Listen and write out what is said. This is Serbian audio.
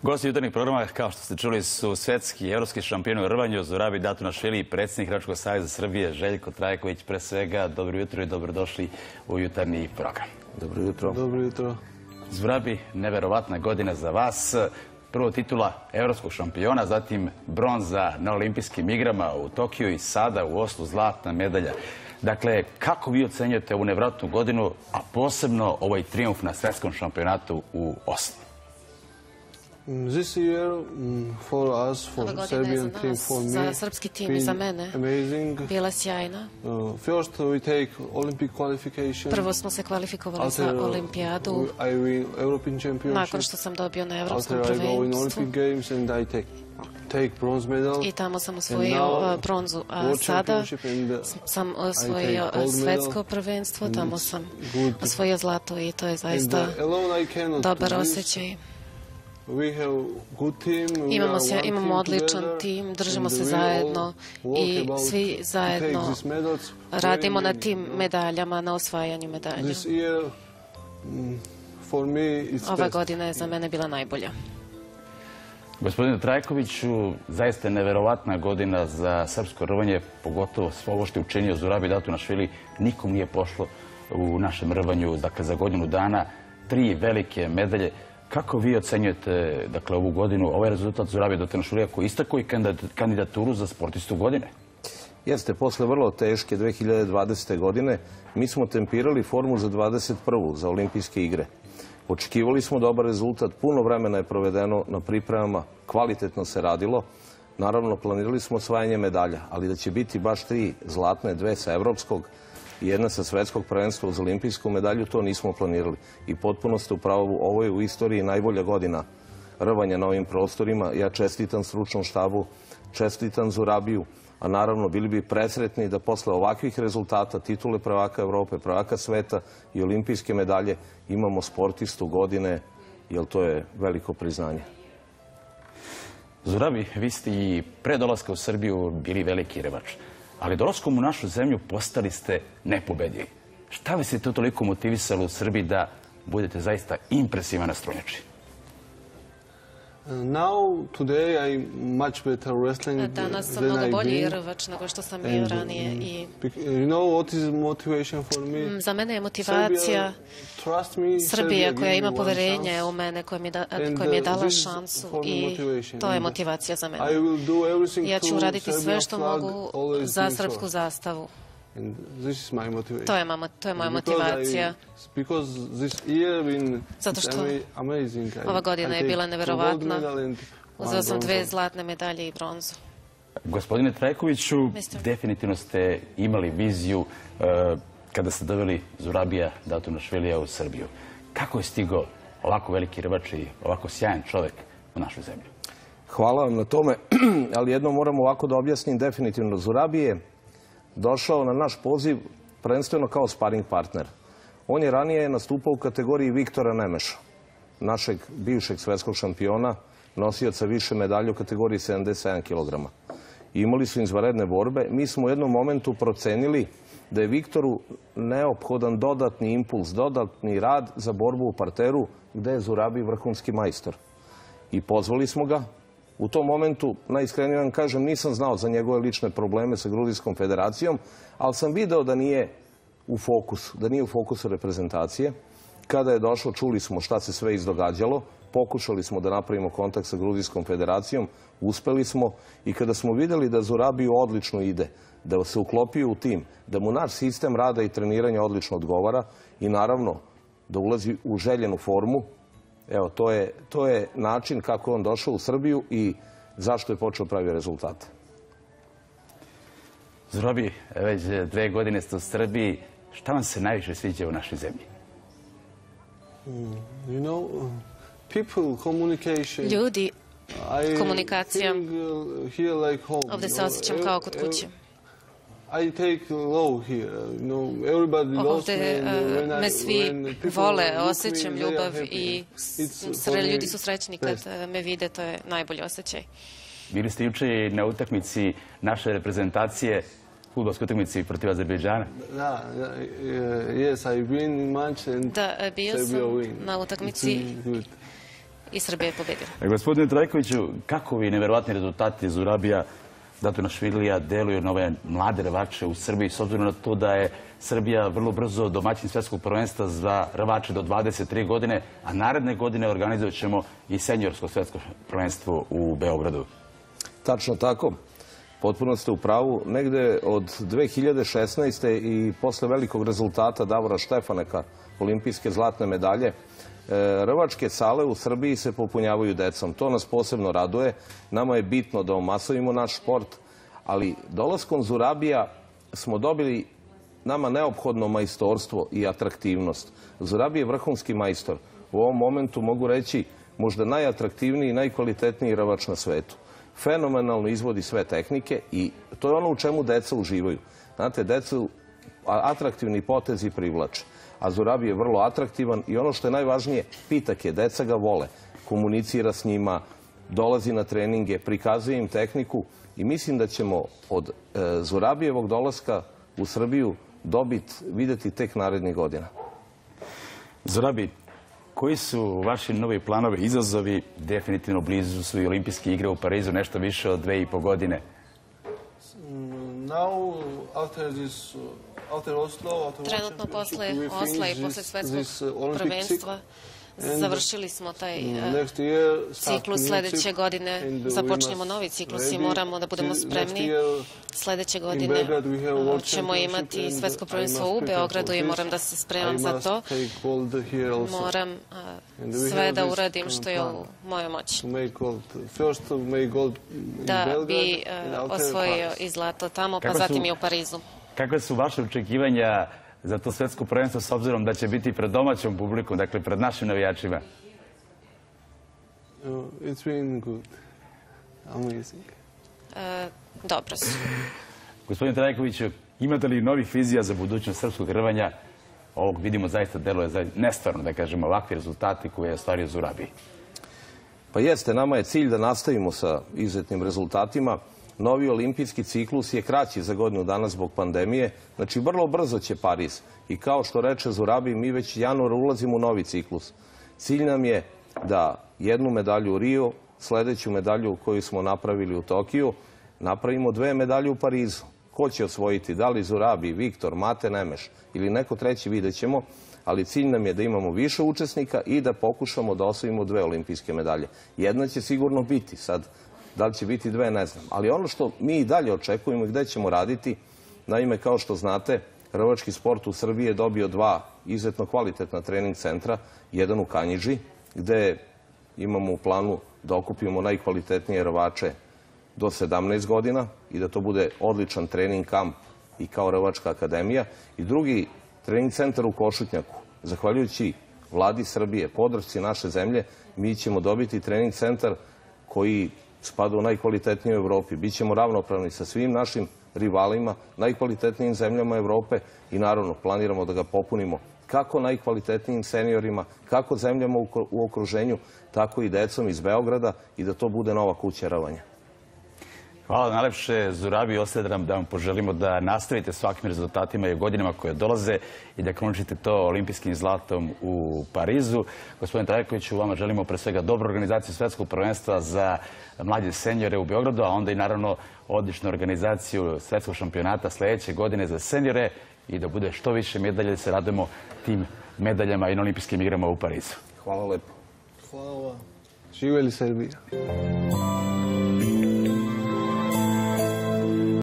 Gosti jutarnjih programa, kao što ste čuli, su svetski i evropski šampioni u rvanju, Zurabih Datunašvili i predsjednik Rvačkog saveza Srbije Željko Trajković. Pre svega, dobro jutro i dobrodošli u jutarnji program. Dobro jutro. Dobro jutro. Zurabih, neverovatna godina za vas. Prvo titula evropskog šampiona, zatim bronza na olimpijskim igrama u Tokiju i sada u Oslu zlatna medalja. Dakle, kako vi ocenjujete ovu nevratnu godinu, a posebno ovaj trijumf na svetskom šampionatu u Oslu? This year, for us, for Serbian team, for me, za srpski tim i za mene bila sjajna. First, we take Olympic qualification. Prvo smo se kvalifikovali za olimpijadu. I win European championship. Nakon što sam dobio na evropskom prvenstvu. After I go in prvenstvu. Olympic games and I take bronze medal. I tamo sam osvojio bronzu, a sada sam osvojio svetsko prvenstvo, tamo sam osvojio zlato i to je zaista dobar osjećaj. Imamo odličan tim, držimo se zajedno i svi zajedno radimo na tim medaljama, na osvajanju medalja. Ova godina je za mene bila najbolja. Gospodine Trajkoviću, zaista je neverovatna godina za srpsko rvanje, pogotovo sve ovo što je učinio Zurabih Datunašvili. Nikom nije pošlo u našem rvanju, dakle za godinu dana, 3 velike medalje. Kako vi ocenjujete ovu godinu, ovaj rezultat Zurabih Datunašvilija koji istakao i kandidaturu za sportistu godine? Jeste, posle vrlo teške 2020. godine mi smo tempirali formu za 2021. za olimpijske igre. Očekivali smo dobar rezultat, puno vremena je provedeno na pripremama, kvalitetno se radilo. Naravno, planirali smo osvajanje medalja, ali da će biti baš 3 zlatne, 2 sa evropskog i 1 sa svetskog prvenstva uz olimpijsku medalju, to nismo planirali. I potpuno ste u pravu, ovo je u istoriji najbolja godina rvanja na ovim prostorima. Ja čestitam stručnom štabu, čestitam Zurabiju, a naravno bili bi presretni da posle ovakvih rezultata, titule prvaka Evrope, prvaka sveta i olimpijske medalje, imamo sportistu godine, jer to je veliko priznanje. Zurabih, vi ste i pre dolaska u Srbiju bili veliki rvač, ali dolaskom u našu zemlju postali ste nepobedivi. Šta vas je to toliko motivisalo u Srbiji da budete zaista impresivan na strunjači? Danas sam mnogo bolji rvač nego što sam bio ranije. Za mene je motivacija Srbija koja ima poverenje u mene, koja mi je dala šansu i to je motivacija za mene. Ja ću uraditi sve što mogu za srpsku zastavu. To je moja motivacija. Zato što ova godina je bila neverovatna. Uzeo sam 2 zlatne medalje i bronzu. Gospodine Trajkoviću, definitivno ste imali viziju kada ste doveli Zurabija Datunašvilija u Srbiju. Kako je stigao ovako veliki rvač i ovako sjajan čovek u našu zemlju? Hvala vam na tome, ali jedno moram ovako da objasnim definitivno. Zurabij je došao na naš poziv prvenstveno kao sparing partner. On je ranije nastupao u kategoriji Viktora Nemeša, našeg bivšeg svetskog šampiona, nosioca više medalje u kategoriji 77 kg. Imali su izvanredne borbe. Mi smo u jednom momentu procenili da je Viktoru neophodan dodatni impuls, dodatni rad za borbu u parteru, gde je Zurabij vrhunski majstor. I pozvali smo ga. U tom momentu, najiskrenije vam kažem, nisam znao za njegove lične probleme sa Gruzijskom federacijom, ali sam video da nije u fokusu reprezentacije. Kada je došao, čuli smo šta se sve izdogađalo, pokušali smo da napravimo kontakt sa Gruzijskom federacijom, uspeli smo i kada smo vidjeli da Zurabiju odlično ide, da se uklopio u tim, da mu naš sistem rada i treniranja odlično odgovara i naravno da ulazi u željenu formu. Evo, to je način kako je on došao u Srbiju i zašto je počeo pravi rezultate. Zurabih, već 2 godine ste u Srbiji. Šta vam se najviše sviđa u našoj zemlji? Ljudi, komunikacija. Ovdje se osjećam kao kod kuće. Ovdje me svi vole, osjećam ljubav i ljudi su srećni kad me vide, to je najbolji osjećaj. Bili ste juče na utakmici naše reprezentacije, fudbalskoj utakmici protiv Azerbejdžana. Da, yes, I win match and da, bio sam na utakmici i Srbija je pobedila. Gospodine Trajkoviću, kakovi neverovatni rezultati Zurabija Datunašvilija deluju na ove mlade rvače u Srbiji, s obzirom na to da je Srbija vrlo brzo domaćin svetskog prvenstva za rvače do 23 godine, a naredne godine organizovat ćemo i seniorsko svetsko prvenstvo u Beogradu. Tačno tako. Potpuno ste u pravu. Negde od 2016. i posle velikog rezultata Davora Štefaneka, olimpijske zlatne medalje, rvačke sale u Srbiji se popunjavaju decom. To nas posebno raduje. Nama je bitno da omasovimo naš sport, ali dolaskom Zurabija smo dobili nama neophodno majstorstvo i atraktivnost. Zurabije je vrhunski majstor. U ovom momentu mogu reći možda najatraktivniji i najkvalitetniji rvač na svetu. Fenomenalno izvodi sve tehnike i to je ono u čemu deca uživaju. Znate, decu atraktivni potezi privlače. A Zurabije je vrlo atraktivan i ono što je najvažnije, pitak je, deca ga vole, komunicira s njima, dolazi na treninge, prikazuje im tehniku i mislim da ćemo od Zurabijevog dolaska u Srbiju videti tek narednih godina. Zurabi, koji su vaši novi planovi, izazovi? Definitivno blizu su i olimpijske igre u Parizu, nešto više od 2,5 godine. Trenutno posle Osla i posle svetskog prvenstva završili smo taj ciklus. Sledeće godine započnemo novi ciklus i moramo da budemo spremni. Sledeće godine ćemo imati svetsko prvenstvo u Beogradu i moram da se spremam za to. Moram sve da uradim što je u mojoj moći. Da bi osvojio i zlato tamo, pa zatim i u Parizu. Kakve su vaše očekivanja za to svetsko prvenstvo s obzirom da će biti pred domaćom publikom, dakle pred našim navijačima? It's been good. Amazing. Dobro su. Gospodin Trajkoviću, imate li novih vizija za budućnost srpskog rvanja? Ovog vidimo zaista deluje nestvarno, da kažemo, ovakvi rezultati koje je ostvario Zurabij. Pa jeste, nama je cilj da nastavimo sa izuzetnim rezultatima. Novi olimpijski ciklus je kraći za godinu dana zbog pandemije. Znači, vrlo brzo će Pariz. I kao što reče Zurabij, mi već januara ulazimo u novi ciklus. Cilj nam je da jednu medalju u Rio, sledeću medalju koju smo napravili u Tokiju, napravimo 2 medalje u Parizu. Ko će osvojiti? Da li Zurabij, Viktor, Mate Nemeš ili neko treći, vidjet ćemo. Ali cilj nam je da imamo više učesnika i da pokušamo da osvojimo 2 olimpijske medalje. Jedna će sigurno biti sad. Da li će biti 2, ne znam. Ali ono što mi i dalje očekujemo i gde ćemo raditi, naime, kao što znate, rvački sport u Srbiji je dobio 2 izuzetno kvalitetna trening centra. Jedan u Kanjiži, gde imamo u planu da okupimo najkvalitetnije rvače do 17 godina i da to bude odličan trening kamp i kao rvačka akademija. I drugi trening centar u Košutnjaku. Zahvaljujući vladi Srbije, podršci naše zemlje, mi ćemo dobiti trening centar koji spada u najkvalitetniju u Evropi. Bićemo ravnopravni sa svim našim rivalima, najkvalitetnijim zemljama Evrope i naravno planiramo da ga popunimo kako najkvalitetnijim seniorima, kako zemljama u okruženju, tako i decom iz Beograda i da to bude nova kuća rvanja. Hvala najlepše, Zurabij. Ostaje da vam poželimo da nastavite s ovakvim rezultatima i godinama koje dolaze i da končite to olimpijskim zlatom u Parizu. Gospodin Trajkoviću, vama želimo pre svega dobru organizaciju svetskog prvenstva za mlađe seniore u Beogradu, a onda i naravno odličnu organizaciju svetskog šampionata sledeće godine za seniore i da bude što više medalja, da se radujemo tim medaljama i na olimpijskim igrama u Parizu. Hvala lepo. Hvala. Živeli Srbija.